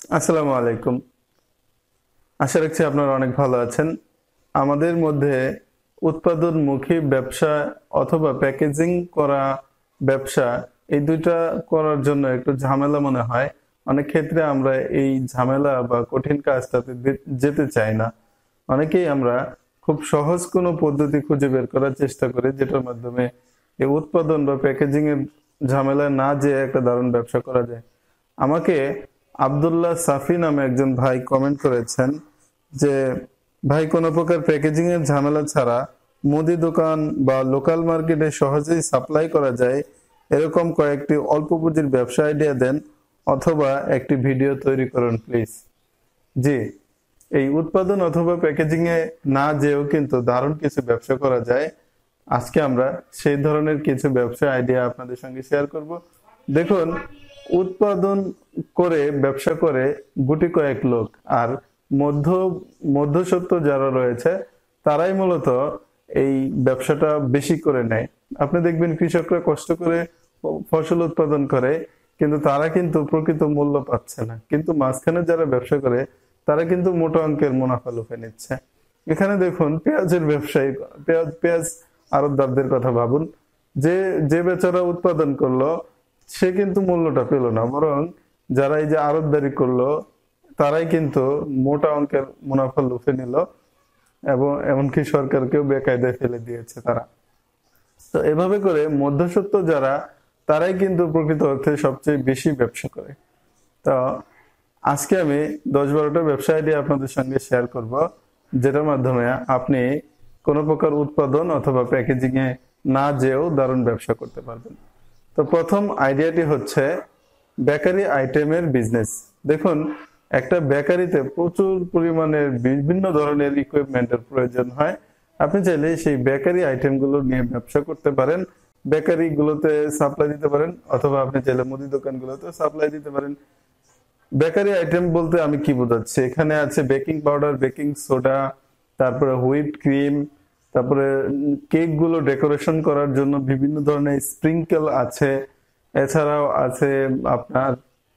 আসসালামু আলাইকুম। আশা রাখছি আপনারা অনেক ভালো আছেন। আমাদের মধ্যে উৎপাদনমুখী ব্যবসা অথবা প্যাকেজিং করা ব্যবসা, এই দুইটা করার জন্য একটু ঝামেলা মনে হয়। অনেক ক্ষেত্রে আমরা এই ঝামেলা বা কঠিন কাজটাতে যেতে চাই না। অনেকেই আমরা খুব সহজ কোনো পদ্ধতি খুঁজে বের করার চেষ্টা করি, যেটার মাধ্যমে এই উৎপাদন বা প্যাকেজিং এর ঝামেলা না যেয়ে একটা দারুণ ব্যবসা করা যায়। আমাকে আব্দুল্লাহ সাফি নামে একজন ভাই কমেন্ট করেছেন যে, ভাই কোনো প্রকার প্যাকেজিং এর ঝামেলা ছাড়া মুদি দোকান বা লোকাল মার্কেটে সহজেই সাপ্লাই করা যায় এরকম কয়েকটি অল্প পুঁজির ব্যবসা আইডিয়া দেন, অথবা একটি ভিডিও তৈরি করুন প্লিজ। জি, এই উৎপাদন অথবা প্যাকেজিং এ না যেও কিন্তু দারুণ কিছু ব্যবসা করা যায়। আজকে আমরা সেই ধরনের কিছু ব্যবসা আইডিয়া আপনাদের সঙ্গে শেয়ার করব। দেখুন, উৎপাদন করে ব্যবসা করে গুটি কয়েক লোক, আর মধ্য মধ্যস্বত্ব যারা রয়েছে তারাই মূলত এই ব্যবসাটা বেশি করে নেয়। আপনি দেখবেন কৃষকরা কষ্ট করে ফসল উৎপাদন করে, কিন্তু তারা কিন্তু প্রকৃত মূল্য পাচ্ছে না, কিন্তু মাঝখানে যারা ব্যবসা করে তারা কিন্তু মোটা অঙ্কের মুনাফা লুফে নিচ্ছে। এখানে দেখুন, পেঁয়াজের ব্যবসায়ী, পেঁয়াজ আড়তদারদের কথা ভাবুন। যে যে বেচারা উৎপাদন করলো সে কিন্তু মূল্যটা পেল না, বরং যারা এই যে আড়তদারি করলো তারাই কিন্তু মোটা অঙ্কের মুনাফা লুফে নিল, এবং এমনকি সরকারকেও বেকায়দায় ফেলে দিয়েছে তারা। তো এভাবে করে মধ্যস্বত্ব যারা, তারাই কিন্তু প্রকৃত অর্থে সবচেয়ে বেশি ব্যবসা করে। তো আজকে আমি 10-12টা ব্যবসা আইডিয়া আপনাদের সঙ্গে শেয়ার করব, যেটার মাধ্যমে আপনি কোনো প্রকার উৎপাদন অথবা প্যাকেজিং এ না যেও দারুণ ব্যবসা করতে পারবেন। তো প্রথম আইডিয়াটি হচ্ছে বেকারি আইটেমের বিজনেস। দেখুন, একটা বেকারিতে প্রচুর পরিমাণের বিভিন্ন ধরনের ইকুইপমেন্টের প্রয়োজন হয়। আপনি চাইলে সেই বেকারি আইটেমগুলো নিয়ে ব্যবসা করতে পারেন, বেকারি গুলোতে সাপ্লাই দিতে পারেন, অথবা আপনি চাইলে মুদি দোকানগুলোতে সাপ্লাই দিতে পারেন। বেকারি আইটেম বলতে আমি কি বোঝাচ্ছি, এখানে আছে বেকিং পাউডার, বেকিং সোডা, তারপরে হুইপ ক্রিম, তারপরে কেক গুলো ডেকোরেশন করার জন্য বিভিন্ন ধরনের স্প্রিঙ্কেল আছে। এছাড়াও আছে আপনার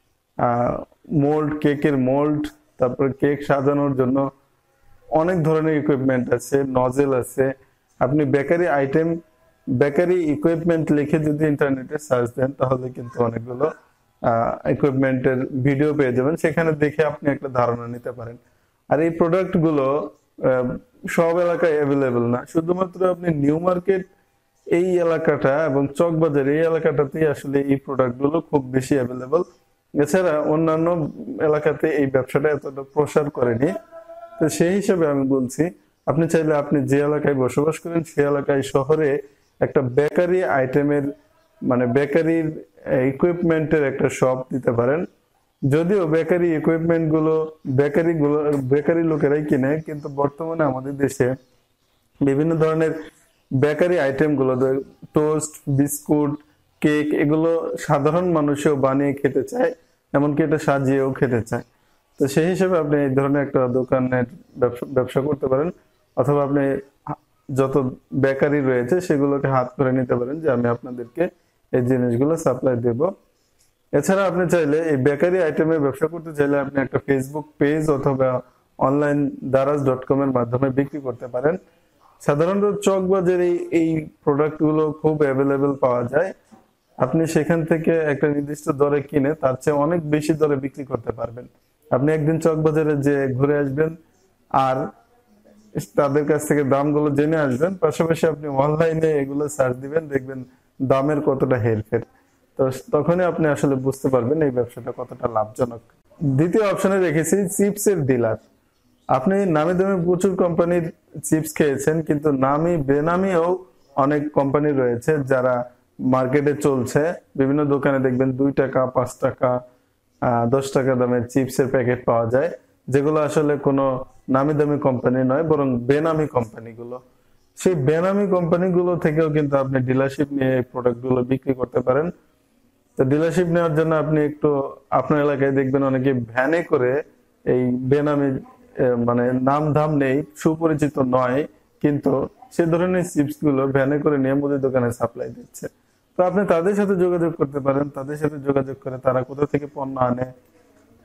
মোল্ড, কেকের মোল্ড, তারপরে কেক সাজানোর জন্য অনেক ধরনের ইকুইপমেন্ট আছে, নজেল আছে। আপনি বেকারি আইটেম, বেকারি ইকুইপমেন্ট লিখে যদি ইন্টারনেটে সার্চ দেন তাহলে কিন্তু অনেকগুলো ইকুইপমেন্টের ভিডিও পেয়ে যাবেন, সেখানে দেখে আপনি একটা ধারণা নিতে পারেন। আর এই প্রোডাক্ট গুলো সব এলাকায় অ্যাভেলেবেল না, শুধুমাত্র আপনি নিউ মার্কেট এই এলাকাটা এবং চকবাজার এই এলাকাটাতেই আসলে এই প্রোডাক্ট গুলো খুব বেশি অ্যাভেলেবল। এছাড়া অন্যান্য এলাকাতে এই ব্যবসাটা এতটা প্রসার করেনি। তো সেই হিসাবে আমি বলছি, আপনি চাইলে আপনি যে এলাকায় বসবাস করেন সেই এলাকায়, শহরে একটা বেকারি আইটেমের মানে বেকারির ইকুইপমেন্টের একটা শপ দিতে পারেন। যদিও বেকারি ইকুইপমেন্ট গুলো বেকারি লোকেরাই কিনে, কিন্তু বর্তমানে আমাদের দেশে বিভিন্ন ধরনের বেকারি আইটেম গুলো, টোস্ট, বিস্কুট, কেক, এগুলো সাধারণ মানুষও বানিয়ে খেতে চায়, এমনকি এটা সাজিয়েও খেতে চায়। তো সেই হিসেবে আপনি এই ধরনের একটা দোকানের ব্যবসা করতে পারেন, অথবা আপনি যত বেকারি রয়েছে সেগুলোকে হাত করে নিতে পারেন যে আমি আপনাদেরকে এই জিনিসগুলো সাপ্লাই দেব। এছাড়া আপনি চাইলে এই বেকারি আইটেমের ব্যবসা করতে চাইলে আপনি একটা ফেসবুক পেজ অথবা অনলাইন daraz.com এর মাধ্যমে বিক্রি করতে পারেন। সাধারণত চক বাজারে এই প্রোডাক্ট গুলো খুব অ্যাভেলেবেল পাওয়া যায়। আপনি সেখান থেকে একটা নির্দিষ্ট দরে কিনে তার চেয়ে অনেক বেশি দরে বিক্রি করতে পারবেন। আপনি একদিন চক বাজারে যে ঘুরে আসবেন আর তাদের কাছ থেকে দামগুলো জেনে আসবেন, পাশাপাশি আপনি অনলাইনে এগুলো সার্চ দিবেন, দেখবেন দামের কতটা হেরফের। তো তখনই আপনি আসলে বুঝতে পারবেন এই ব্যবসাটা কতটা লাভজনক। দ্বিতীয় অপশনে রেখেছি চিপসের ডিলার। আপনি নামি দামি প্রচুর কোম্পানির চিপস খেয়েছেন, কিন্তু নামি বেনামিও অনেক কোম্পানি রয়েছে যারা মার্কেটে চলছে। বিভিন্ন দোকানে দেখবেন 2 টাকা, 5 টাকা, 10 টাকা দামের চিপসের প্যাকেট পাওয়া যায়, যেগুলো আসলে কোনো নামি দামি কোম্পানি নয়, বরং বেনামি কোম্পানিগুলো। সেই বেনামি কোম্পানিগুলো থেকেও কিন্তু আপনি ডিলারশিপ নিয়ে এই প্রোডাক্টগুলো বিক্রি করতে পারেন। তো ডিলারশিপ নেওয়ার জন্য আপনি একটু আপনার এলাকায় দেখবেন অনেকে ভ্যানে করে এই বেনামি মানে নাম ধাম নেই, সুপরিচিত নয়, কিন্তু সে ধরনের চিপস গুলো ভ্যানে করে নিয়ে মুদির দোকানে সাপ্লাই দিচ্ছে। তো আপনি তাদের সাথে যোগাযোগ করতে পারেন, তাদের সাথে যোগাযোগ করে তারা কোথা থেকে পণ্য আনে,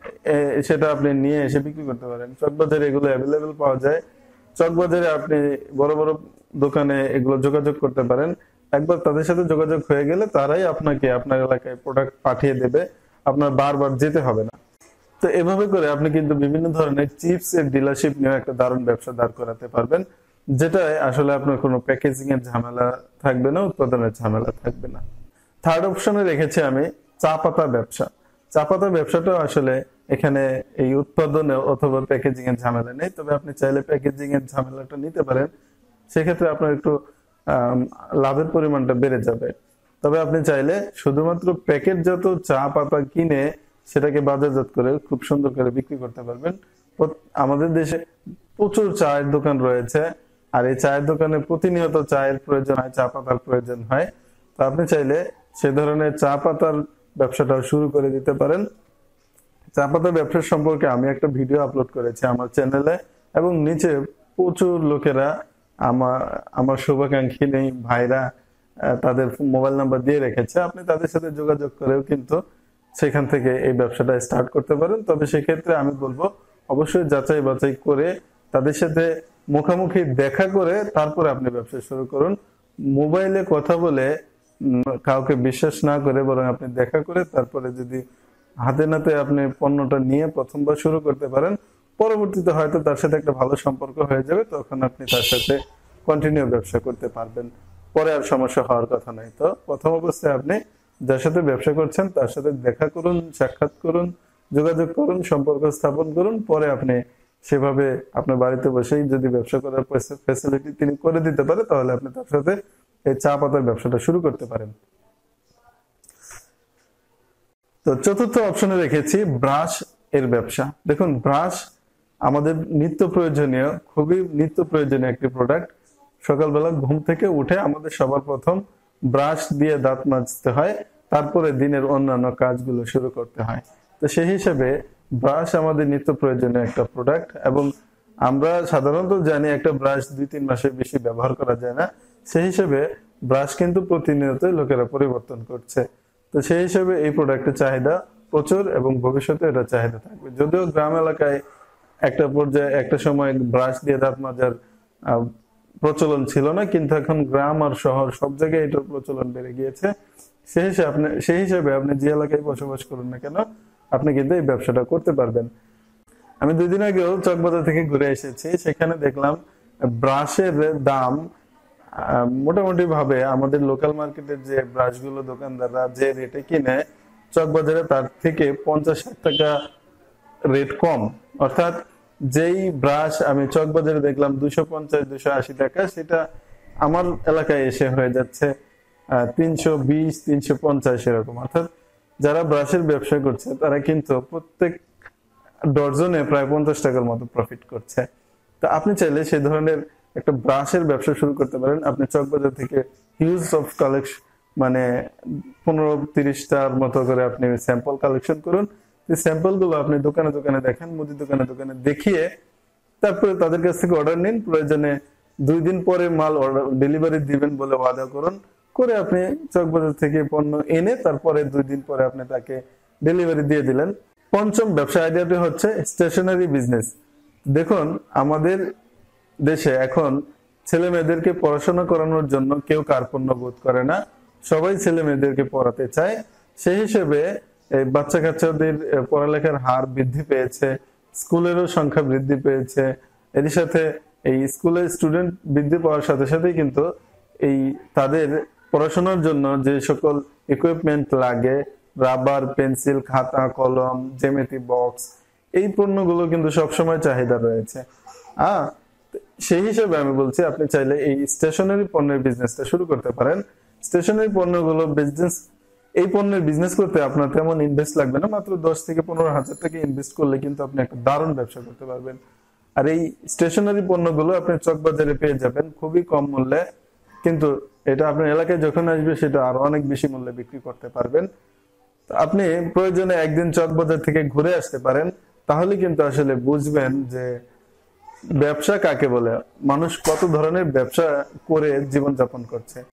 সেটা আপনি নিয়ে এসে বিক্রি করতে পারেন। চকবাজারে এগুলো অ্যাভেলেবেল পাওয়া যায়। চকবাজারে আপনি বড় বড় দোকানে এগুলো যোগাযোগ করতে পারেন। একবার তাদের সাথে যোগাযোগ হয়ে গেলে তারাই আপনাকে আপনার এলাকায় প্রোডাক্ট পাঠিয়ে দেবে, আপনার বারবার যেতে হবে না। তো এভাবে করে আপনি কিন্তু বিভিন্ন ধরনের চিপস এর ডিলারশিপ নিয়ে একটা দারুণ ব্যবসা দাঁড় করাতে পারবেন, যেটায় আসলে আপনার কোনো প্যাকেজিং এর ঝামেলা থাকবে না, উৎপাদনের ঝামেলা থাকবে না। থার্ড অপশনে রেখেছি আমি চা পাতা ব্যবসা। চা পাতা ব্যবসাটা আসলে এখানে এই উৎপাদনে অথবা প্যাকেজিং এর ঝামেলা নেই, তবে আপনি চাইলে প্যাকেজিং এর ঝামেলাটা নিতে পারেন। সেক্ষেত্রে আপনার একটু লাভের পরিমাণটা বেড়ে যাবে। তবে আপনি চাইলে শুধুমাত্র প্যাকেটজাত চা পাতা কিনে সেটাকে বাজারজাত করে খুব সুন্দর করে বিক্রি করতে পারবেন। আমাদের দেশে প্রচুর চায়ের দোকান রয়েছে, আর এই চায়ের দোকানে প্রতিনিয়ত চায়ের প্রয়োজন হয়, চা পাতার প্রয়োজন হয়। তো আপনি চাইলে সে ধরনের চা পাতার ব্যবসাটাও শুরু করে দিতে পারেন। চা পাতার ব্যবসা সম্পর্কে আমি একটা ভিডিও আপলোড করেছি আমার চ্যানেলে, এবং নিচে প্রচুর লোকেরা আমার শুভাকাঙ্ক্ষী নেই ভাইরা তাদের মোবাইল নাম্বার দিয়ে রেখেছে। আপনি তাদের সাথে যোগাযোগ করেও কিন্তু সেখান থেকে এই ব্যবসাটা স্টার্ট করতে পারেন। তবে সেক্ষেত্রে আমি বলবো অবশ্যই যাচাই বাছাই করে তাদের সাথে মুখোমুখি দেখা করে তারপরে আপনি ব্যবসা শুরু করুন। মোবাইলে কথা বলে কাউকে বিশ্বাস না করে বরং আপনি দেখা করে তারপরে যদি হাতে নাতে আপনি পণ্যটা নিয়ে প্রথমবার শুরু করতে পারেন, পরবর্তীতে হয়তো তার সাথে একটা ভালো সম্পর্ক হয়ে যাবে, তখন আপনি তার সাথে কন্টিনিউ ব্যবসা করতে পারবেন, পরে আর সমস্যা হওয়ার কথা নাই। তো প্রথম অবস্থায় আপনি যার সাথে ব্যবসা করছেন তার সাথে দেখা করুন, সাক্ষাৎ করুন, যোগাযোগ করুন, সম্পর্ক স্থাপন করুন। পরে আপনি সেভাবে আপনার বাড়িতে বসেই যদি ব্যবসা করার ফ্যাসিলিটি তিনি করে দিতে পারে, তাহলে আপনি তার সাথে এই চা পাতার ব্যবসাটা শুরু করতে পারেন। তো চতুর্থ অপশনে রেখেছি ব্রাশ এর ব্যবসা। দেখুন, ব্রাশ আমাদের নিত্য প্রয়োজনীয়, খুবই নিত্য প্রয়োজনীয় একটি প্রোডাক্ট। সকালবেলা ঘুম থেকে উঠে আমাদের সবার প্রথম ব্রাশ দিয়ে দাঁত মাজতে হয়, তারপরে দিনের অন্যান্য কাজগুলো শুরু করতে হয়। তো সেই হিসেবে ব্রাশ আমাদের নিত্য প্রয়োজনীয় একটা প্রোডাক্ট, এবং আমরা সাধারণত জানি একটা ব্রাশ 2-3 মাসের বেশি ব্যবহার করা যায় না। সেই হিসেবে ব্রাশ কিন্তু প্রতিনিয়ত লোকেরা পরিবর্তন করছে। তো সেই হিসেবে এই প্রোডাক্টের চাহিদা প্রচুর, এবং ভবিষ্যতে এটা চাহিদা থাকবে। যদিও গ্রাম এলাকায় একটা পর্যায়ে একটা সময় ব্রাশ দিয়ে দাঁত মাজার প্রচলন ছিল না, কিন্তু এখন গ্রাম আর শহর সব জায়গায় এটার প্রচলন বেড়ে গিয়েছে। সেই হিসেবে আপনি যে এলাকায় বসবাস করুন না কেন, আপনি কিন্তু এই ব্যবসাটা করতে পারবেন। আমি 2 দিন আগেও চকবাজার থেকে ঘুরে এসেছি, সেখানে দেখলাম ব্রাশের দাম মোটামুটি ভাবে আমাদের লোকাল মার্কেটের যে ব্রাশগুলো দোকানদাররা যে রেটে কিনে, চকবাজারে তার থেকে 50-60 টাকা রেট কম। অর্থাৎ যেই ব্রাশ আমি চকবাজারে দেখলাম 250-280 টাকা, সেটা আমার এলাকায় এসে হয়ে যাচ্ছে 320-350 এরকম। অর্থাৎ যারা ব্রাশের ব্যবসা করছে তারা কিন্তু প্রত্যেক ডজনে প্রায় 50 টাকার মতো প্রফিট করছে। তো আপনি চাইলে সেই ধরনের একটা ব্রাশের ব্যবসা শুরু করতে পারেন। আপনি চকবাজার থেকে হিউজ অফ কালেকশন, মানে 15-30টার মতো করে আপনি স্যাম্পল কালেকশন করুন। এই স্যাম্পল গুলো আপনি দোকানে দোকানে দেখেন, মুদি দোকানে দোকানে দেখিয়ে তারপরে তাদের কাছ থেকে অর্ডার নিন। প্রয়োজনে 2 দিন পরে মাল অর্ডার ডেলিভারি দিবেন বলে ওয়াদা করুন, করে আপনি চকবাজার থেকে পণ্য এনে তারপরে 2 দিন পরে আপনি তাকে ডেলিভারি দিয়ে দিলেন। পঞ্চম ব্যবসা আইডিয়াটি হচ্ছে স্টেশনারি বিজনেস। দেখুন, আমাদের দেশে এখন ছেলে মেয়েদেরকে পড়াশোনা করানোর জন্য কেউ কার্পণ্য বোধ করে না, সবাই ছেলে মেয়েদেরকে পড়াতে চায়। সেই হিসেবে এই বাচ্চা কাচ্চাদের পড়ালেখার হার বৃদ্ধি পেয়েছে, স্কুলেরও সংখ্যা বৃদ্ধি পেয়েছে। এর সাথে এই স্কুলের স্টুডেন্ট বৃদ্ধি পাওয়ার সাথে সাথে কিন্তু এই তাদের পড়াশোনার জন্য যে সকল ইকুইপমেন্ট লাগে, রাবার, পেন্সিল, খাতা, কলম, জ্যামিতি বক্স, এই পণ্যগুলো কিন্তু সবসময় চাহিদা রয়েছে। সেই হিসেবে আমি বলছি আপনি চাইলে এই স্টেশনারি পণ্যের বিজনেসটা শুরু করতে পারেন। স্টেশনারি পণ্যগুলো বিজনেস, এই পণ্যের বিজনেস করতে আপনার তেমন ইনভেস্ট লাগবে না, মাত্র 10-15 হাজার টাকা ইনভেস্ট করলে কিন্তু আপনি একটা দারুণ ব্যবসা করতে পারবেন। আর এই স্টেশনারি পণ্যগুলো আপনি চকবাজারে পেয়ে যাবেন খুবই কম মূল্যে, কিন্তু এটা আপনার এলাকায় যখন আসবে সেটা আরো অনেক বেশি মূল্যে বিক্রি করতে পারবেন। আপনি প্রয়োজনে একদিন চকবাজার থেকে ঘুরে আসতে পারেন, তাহলে কিন্তু আসলে বুঝবেন যে ব্যবসা কাকে বলে, মানুষ কত ধরনের ব্যবসা করে জীবনযাপন করছে।